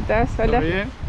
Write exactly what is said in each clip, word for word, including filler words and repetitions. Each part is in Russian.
Да, Соля?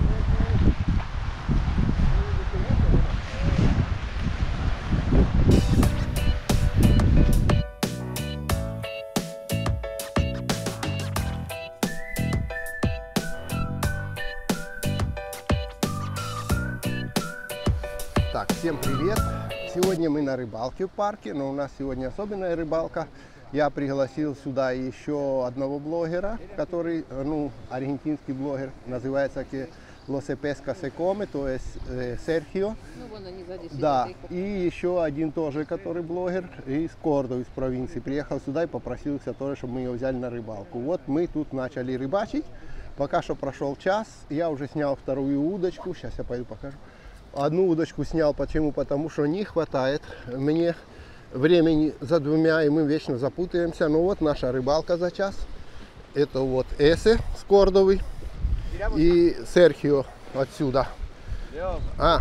Так, всем привет! Сегодня мы на рыбалке в парке, но у нас сегодня особенная рыбалка. Я пригласил сюда еще одного блогера, который, ну, аргентинский блогер, называется Lo se pesca se come, то есть э, Серхио. Ну, вон они сзади сидят. Да, и еще один тоже, который блогер из Кордовы, из провинции. Приехал сюда и попросился тоже, чтобы мы его взяли на рыбалку. Вот мы тут начали рыбачить. Пока что прошел час, я уже снял вторую удочку. Сейчас я пойду покажу. Одну удочку снял, почему? Потому что не хватает мне времени за двумя, и мы вечно запутаемся. Ну вот наша рыбалка за час. Это вот Эсе с Кордовы и Серхио отсюда. Ah.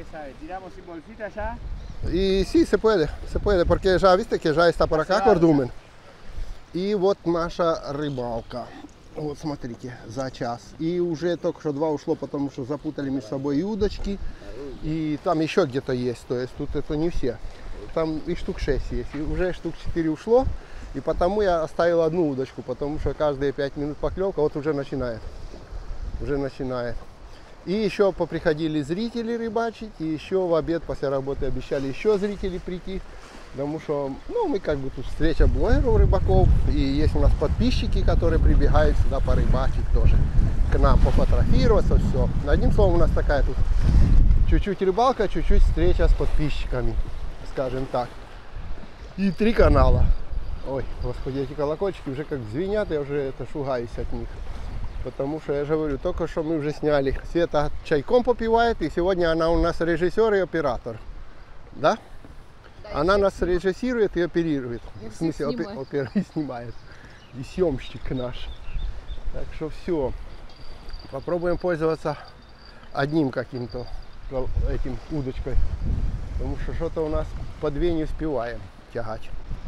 Y sí, se puede, se puede, porque ya viste que ya está por acá Кордумен. И вот наша рыбалка. Вот смотрите, за час. И уже только что два ушло, потому что запутали между собой и удочки. И там еще где-то есть, то есть тут это не все. Там и штук шесть есть, и уже штук четыре ушло. И потому я оставил одну удочку, потому что каждые пять минут поклевка вот уже начинает. Уже начинает. И еще поприходили зрители рыбачить, и еще в обед после работы обещали еще зрители прийти. Потому что, ну, мы как бы тут встреча блогеров, рыбаков, и есть у нас подписчики, которые прибегают сюда порыбачить тоже, к нам пофотографироваться, все. Одним словом, у нас такая тут чуть-чуть рыбалка, чуть-чуть встреча с подписчиками, скажем так. И три канала. Ой, господи, эти колокольчики уже как звенят, я уже это шугаюсь от них. Потому что, я же говорю, только что мы уже сняли. Света чайком попивает, и сегодня она у нас режиссер и оператор. Да? Да, она нас режиссирует и оперирует. Я в смысле, опе опер и снимает. И съемщик наш. Так что все. Попробуем пользоваться одним каким-то этим удочкой. Потому что что-то у нас по две не успеваем тягать.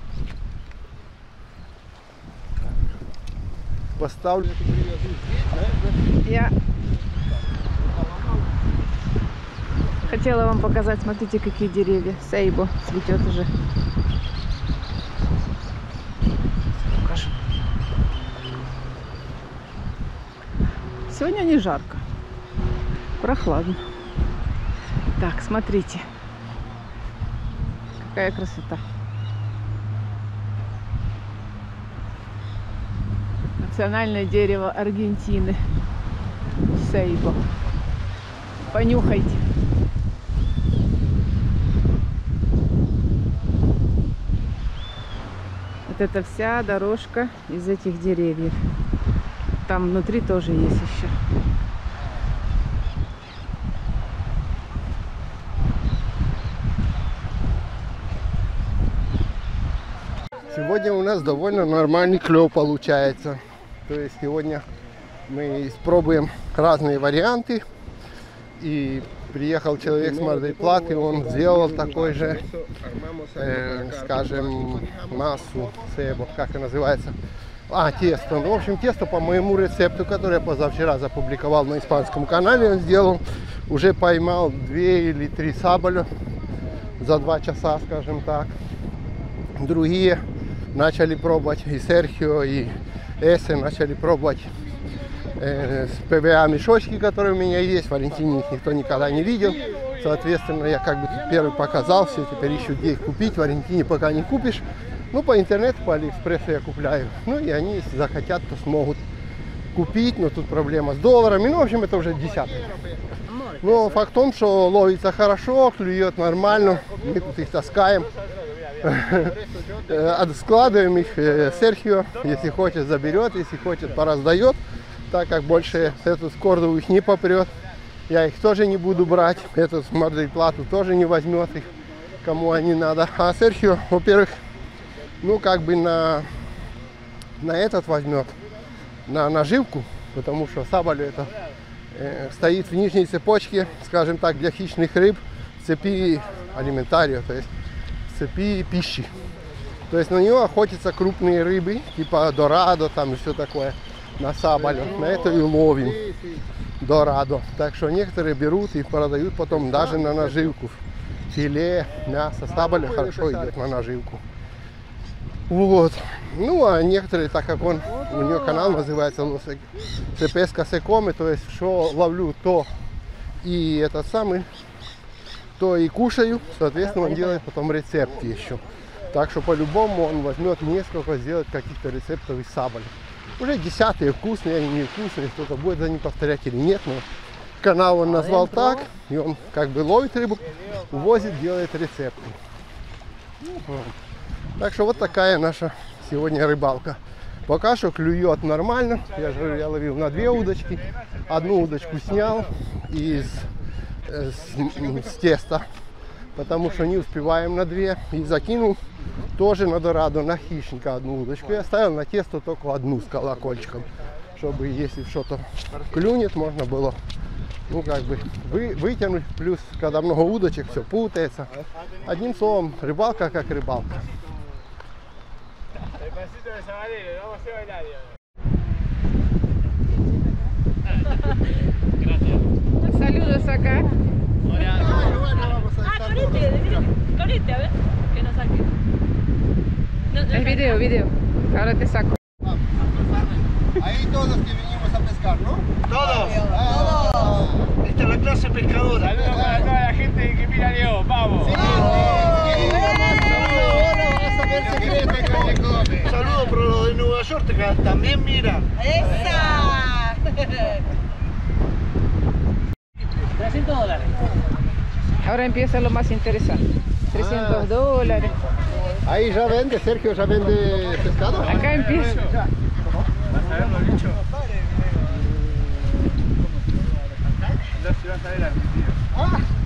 Поставлю эту привязу здесь, да? Я хотела вам показать, смотрите, какие деревья. Сейбо цветет уже. Покажу. Сегодня не жарко, прохладно. Так, смотрите, какая красота. Национальное дерево Аргентины. Сейбо. Понюхайте. Вот это вся дорожка из этих деревьев. Там внутри тоже есть еще. Сегодня у нас довольно нормальный клев получается. То есть сегодня мы испробуем разные варианты. И приехал человек с Мар дель Платы, он сделал такой же, э, скажем, массу, себо, как это называется. А, тесто. Ну, в общем, тесто по моему рецепту, который я позавчера запубликовал на испанском канале, он сделал. Уже поймал две или три саболя за два часа, скажем так. Другие начали пробовать, и Серхио, и Эсе начали пробовать э, с ПВА мешочки, которые у меня есть. В Аргентине их никто никогда не видел. Соответственно, я как бы тут первый показал, все теперь ищут, где их купить. В Аргентине пока не купишь. Ну, по интернету, по Алиэкспрессу я купляю. Ну, и они, если захотят, то смогут купить. Но тут проблема с долларами. Ну, в общем, это уже десятый. Но факт в том, что ловится хорошо, клюет нормально. Мы тут их таскаем. Складываем их. Серхио, если хочет, заберет, если хочет, пораздает, так как больше эту Кордову их не попрет. Я их тоже не буду брать. Этот Мар дель Плату тоже не возьмет их, кому они надо. А Серхио, во-первых, ну как бы на, на этот возьмет, на наживку, потому что сабаль это э, стоит в нижней цепочке, скажем так, для хищных рыб, цепи алиментарио, то есть цепи пищи. То есть на нее охотятся крупные рыбы, типа дорадо там и все такое. на сабалю. На это и ловим дорадо. Так что некоторые берут и продают потом даже на наживку. Филе, мясо, сабаля хорошо идет на наживку. Вот. Ну, а некоторые, так как он, у него канал называется «Se pesca se come», то есть, что ловлю, то и этот самый, то и кушаю, соответственно, он делает потом рецепты еще. Так что, по-любому, он возьмет несколько, сделает каких-то рецептов из сабаля. Уже десятые, вкусные, они невкусные, кто-то будет за ним повторять или нет, но канал он назвал так, и он как бы ловит рыбу, увозит, делает рецепты. Так что вот такая наша сегодня рыбалка. Пока что клюет нормально. Я же говорю, я ловил на две удочки. Одну удочку снял из с, с теста, потому что не успеваем на две. И закинул тоже на дорадо, на хищника одну удочку. Я оставил на тесто только одну с колокольчиком, чтобы если что-то клюнет, можно было, ну, как бы вы, вытянуть. Плюс, когда много удочек, все путается. Одним словом, рыбалка как рыбалка. Saludos acá. Es video, video. Ahora te saco. Ahí todos los que vinimos a pescar, ¿no? Todos. Todos. Esta es la clase pescadora. Saludos para toda la gente que mira a León. Vamos. Saludos para los de Nueva York que también miran. ¡Esa! trescientos dólares. Ahora empieza lo más interesante. trescientos dólares. Ahí ya vende, Sergio ya vende pescado. Acá empieza. ¿Vas a ver los bichos? No se vas a ver Argentina.